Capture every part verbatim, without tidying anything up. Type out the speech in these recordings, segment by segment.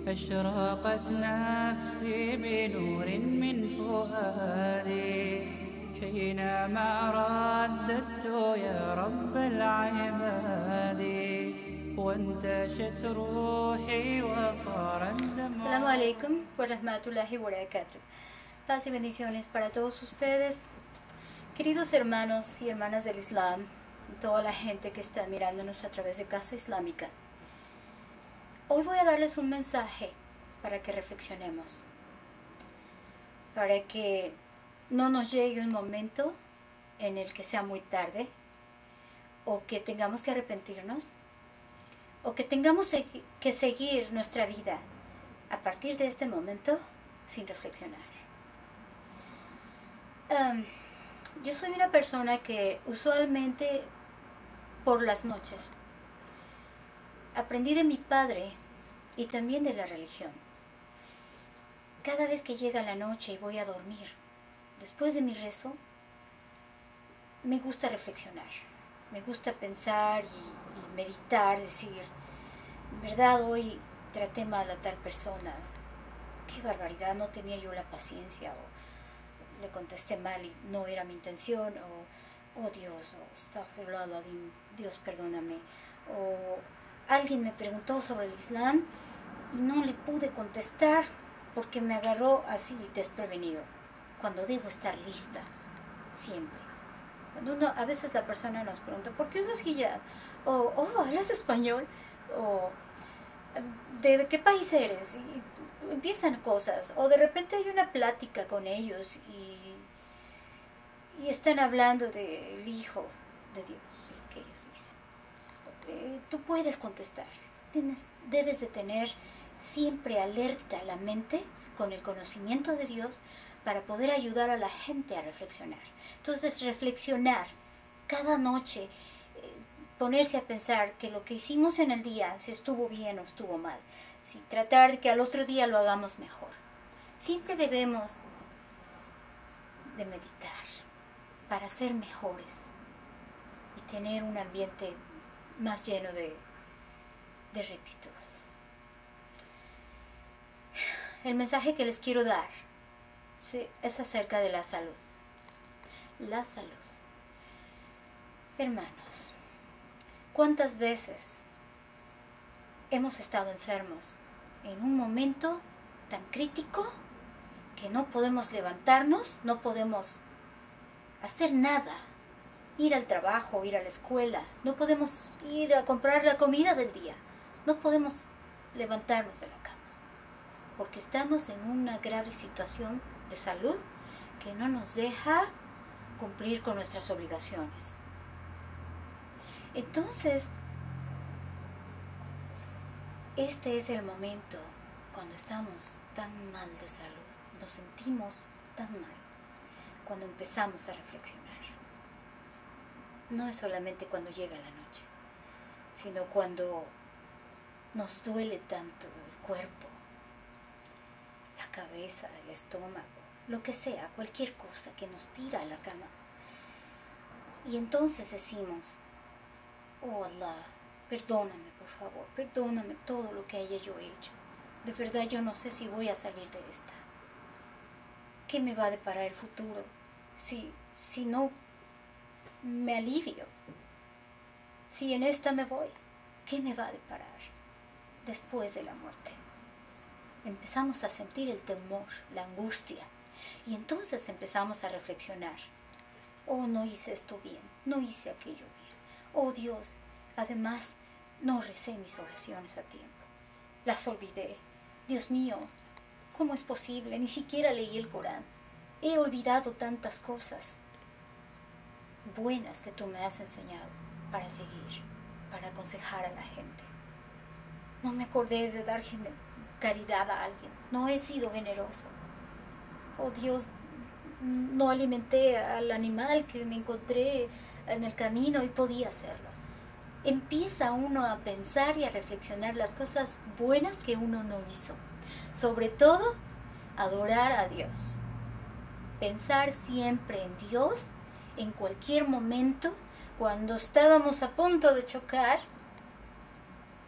أشرقت نفسي بنور من فؤادي حينما رددت يا رب العباد وانتشت روحي وصار الدمع. Assalamu alaikum wa rahmatullahi wa barakatuh. Paz y bendiciones para todos ustedes, queridos hermanos y hermanas del Islam, toda la gente que está mirándonos a través de Casa Islámica. Hoy voy a darles un mensaje para que reflexionemos, para que no nos llegue un momento en el que sea muy tarde, o que tengamos que arrepentirnos, o que tengamos que seguir nuestra vida a partir de este momento sin reflexionar. Um, yo soy una persona que usualmente por las noches aprendí de mi padre y también de la religión. Cada vez que llega la noche y voy a dormir, después de mi rezo, me gusta reflexionar, me gusta pensar y, y meditar, decir, en verdad hoy traté mal a tal persona, qué barbaridad, no tenía yo la paciencia, o le contesté mal y no era mi intención, o oh Dios, oh, astaghfirullah, Dios perdóname, o alguien me preguntó sobre el Islam y no le pude contestar porque me agarró así desprevenido, cuando debo estar lista, siempre. Cuando uno, a veces la persona nos pregunta, ¿por qué usas hijab? O, oh, ¿hablas español? O, ¿de, de qué país eres? Y empiezan cosas, o de repente hay una plática con ellos y, y están hablando del Hijo de Dios, que ellos dicen. Eh, tú puedes contestar, Tienes, debes de tener siempre alerta la mente con el conocimiento de Dios para poder ayudar a la gente a reflexionar. Entonces, reflexionar cada noche, eh, ponerse a pensar que lo que hicimos en el día, si estuvo bien o estuvo mal, si tratar de que al otro día lo hagamos mejor. Siempre debemos de meditar para ser mejores y tener un ambiente más lleno de, de rectitud. El mensaje que les quiero dar sí, es acerca de la salud. La salud. Hermanos, ¿cuántas veces hemos estado enfermos en un momento tan crítico que no podemos levantarnos, no podemos hacer nada? Ir al trabajo, ir a la escuela, no podemos ir a comprar la comida del día, no podemos levantarnos de la cama, porque estamos en una grave situación de salud que no nos deja cumplir con nuestras obligaciones. Entonces, este es el momento cuando estamos tan mal de salud, nos sentimos tan mal, cuando empezamos a reflexionar. No es solamente cuando llega la noche, sino cuando nos duele tanto el cuerpo, la cabeza, el estómago, lo que sea, cualquier cosa que nos tira a la cama. Y entonces decimos, oh Allah, perdóname por favor, perdóname todo lo que haya yo hecho. De verdad yo no sé si voy a salir de esta. ¿Qué me va a deparar el futuro si, si no me alivio? Si en esta me voy, ¿qué me va a deparar después de la muerte? Empezamos a sentir el temor, la angustia, y entonces empezamos a reflexionar. Oh, no hice esto bien, no hice aquello bien. Oh Dios, además no recé mis oraciones a tiempo, las olvidé. Dios mío, ¿cómo es posible? Ni siquiera leí el Corán. He olvidado tantas cosas buenas que tú me has enseñado para seguir, para aconsejar a la gente. No me acordé de dar caridad a alguien, no he sido generoso. Oh Dios, no alimenté al animal que me encontré en el camino y podía hacerlo. Empieza uno a pensar y a reflexionar las cosas buenas que uno no hizo. Sobre todo, adorar a Dios. Pensar siempre en Dios en cualquier momento, cuando estábamos a punto de chocar,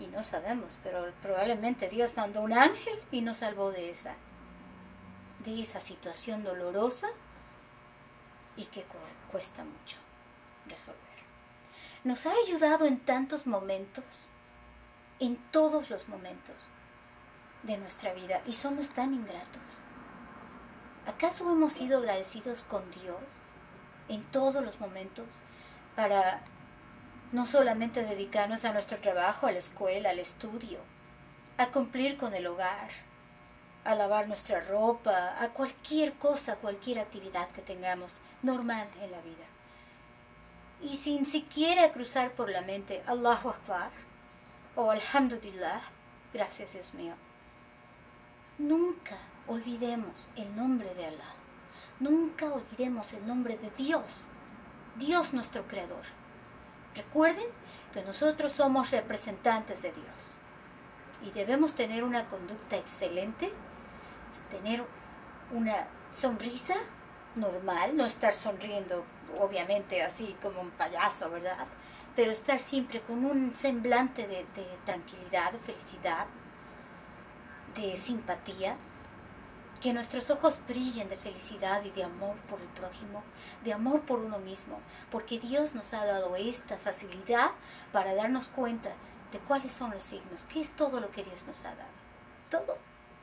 Y no sabemos, pero probablemente Dios mandó un ángel y nos salvó de esa, de esa situación dolorosa y que cuesta mucho resolver. Nos ha ayudado en tantos momentos, en todos los momentos de nuestra vida, y somos tan ingratos. ¿Acaso hemos sido agradecidos con Dios en todos los momentos para no solamente dedicarnos a nuestro trabajo, a la escuela, al estudio, a cumplir con el hogar, a lavar nuestra ropa, a cualquier cosa, cualquier actividad que tengamos normal en la vida? Y sin siquiera cruzar por la mente Allahu Akbar o Alhamdulillah, gracias Dios mío. Nunca olvidemos el nombre de Allah. Nunca olvidemos el nombre de Dios. Dios nuestro Creador. Recuerden que nosotros somos representantes de Dios y debemos tener una conducta excelente, tener una sonrisa normal, no estar sonriendo obviamente así como un payaso, ¿verdad? Pero estar siempre con un semblante de, de tranquilidad, de felicidad, de simpatía, que nuestros ojos brillen de felicidad y de amor por el prójimo, de amor por uno mismo, porque Dios nos ha dado esta facilidad para darnos cuenta de cuáles son los signos, qué es todo lo que Dios nos ha dado. Todo.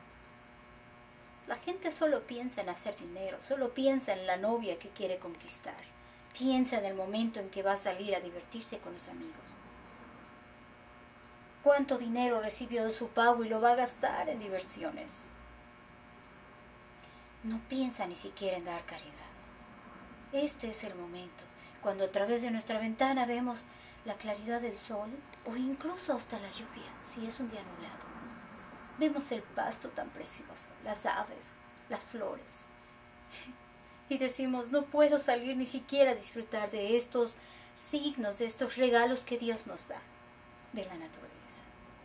La gente solo piensa en hacer dinero, solo piensa en la novia que quiere conquistar, piensa en el momento en que va a salir a divertirse con los amigos. ¿Cuánto dinero recibió de su pago y lo va a gastar en diversiones? No piensa ni siquiera en dar caridad. Este es el momento, cuando a través de nuestra ventana vemos la claridad del sol o incluso hasta la lluvia, si es un día nublado. Vemos el pasto tan precioso, las aves, las flores. Y decimos, no puedo salir ni siquiera a disfrutar de estos signos, de estos regalos que Dios nos da de la naturaleza.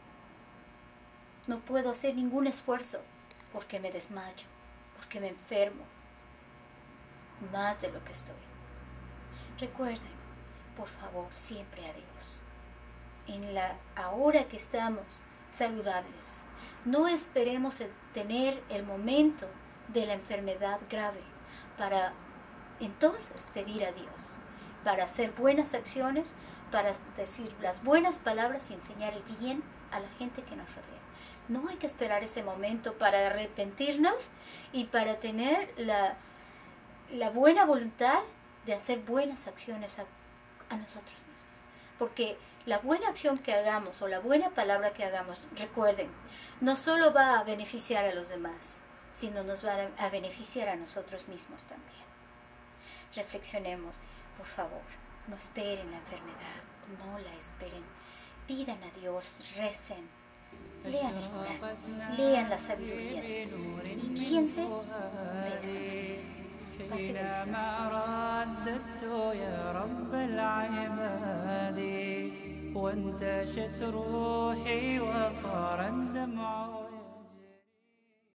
No puedo hacer ningún esfuerzo porque me desmayo, porque me enfermo más de lo que estoy. Recuerden, por favor, siempre a Dios. En la ahora que estamos saludables, no esperemos el tener el momento de la enfermedad grave para entonces pedir a Dios, para hacer buenas acciones, para decir las buenas palabras y enseñar el bien a la gente que nos rodea. No hay que esperar ese momento para arrepentirnos y para tener la, la buena voluntad de hacer buenas acciones a, a nosotros mismos. Porque la buena acción que hagamos o la buena palabra que hagamos, recuerden, no solo va a beneficiar a los demás, sino nos va a beneficiar a nosotros mismos también. Reflexionemos, por favor, no esperen la enfermedad, no la esperen. Pidan a Dios, recen, lean el Corán, lean la sabiduría de Dios y guíense de esta manera. Pase bendiciones. وانتشت روحي وصار الدمع